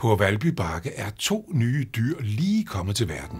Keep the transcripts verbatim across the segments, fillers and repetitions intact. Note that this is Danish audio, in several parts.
På Valby Bakke er to nye dyr lige kommet til verden.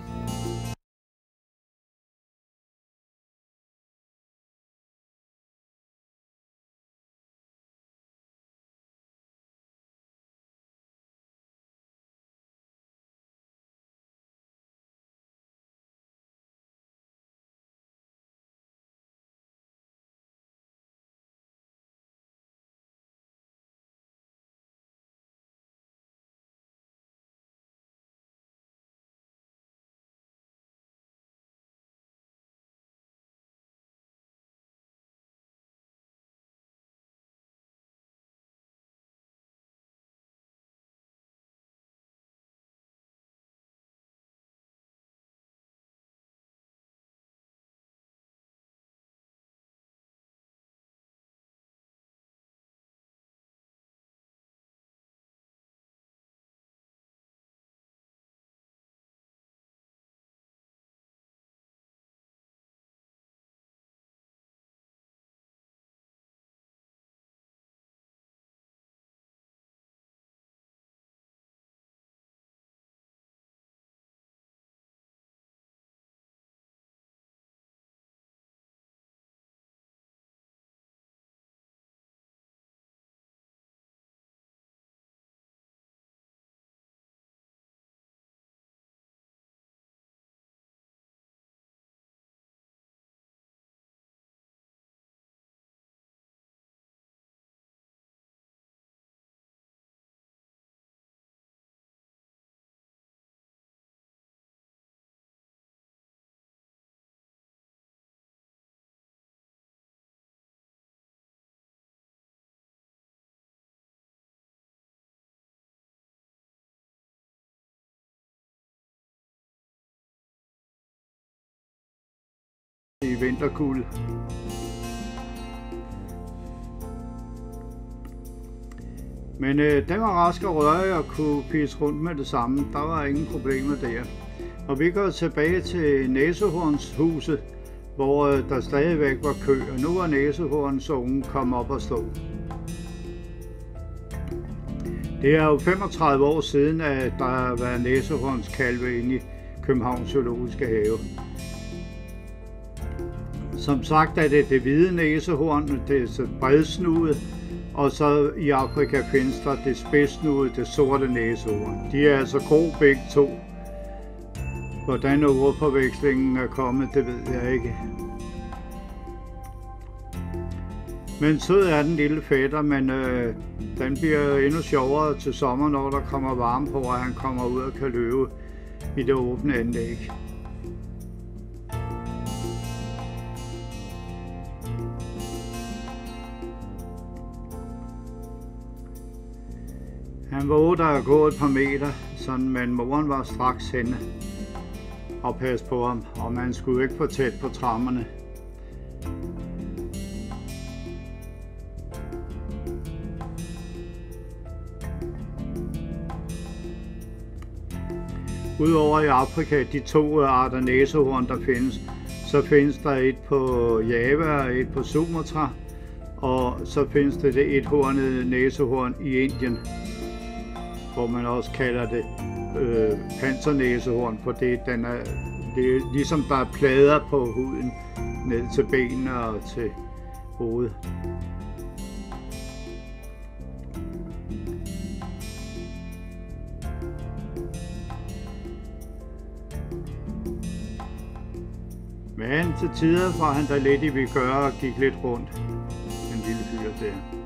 I vinterkulde. Men øh, den var rask og rørig og kunne pisse rundt med det samme. Der var ingen problemer der. Og vi går tilbage til næsehornshuset, hvor øh, der stadigvæk var kø, og nu var næsehorns unge kommet op og stå. Det er jo femogtredive år siden, at der har været næsehornskalve inde i Københavns Zoologiske Have. Som sagt er det det hvide næsehorn, det er så bredsnudet, og så i Afrika findes der det spidssnudede, det sorte næsehorn. De er altså grå begge to. Hvordan ordforvekslingen er kommet, det ved jeg ikke. Men sød er den lille fætter, men øh, den bliver endnu sjovere til sommer, når der kommer varme på, og han kommer ud og kan løbe i det åbne anlæg. Han vågede at gå et par meter, sådan, men moren var straks henne og passe på ham, og man skulle ikke for tæt på trammerne. Udover i Afrika, de to arter næsehorn, der findes, så findes der et på Java og et på Sumatra, og så findes det det ethornede næsehorn i Indien, hvor man også kalder det øh, pansernæsehorn, for det, den er, det er ligesom der er plader på huden ned til benene og til hovedet. Men til tider var han da lidt i vigør og gik lidt rundt, den lille fyr der.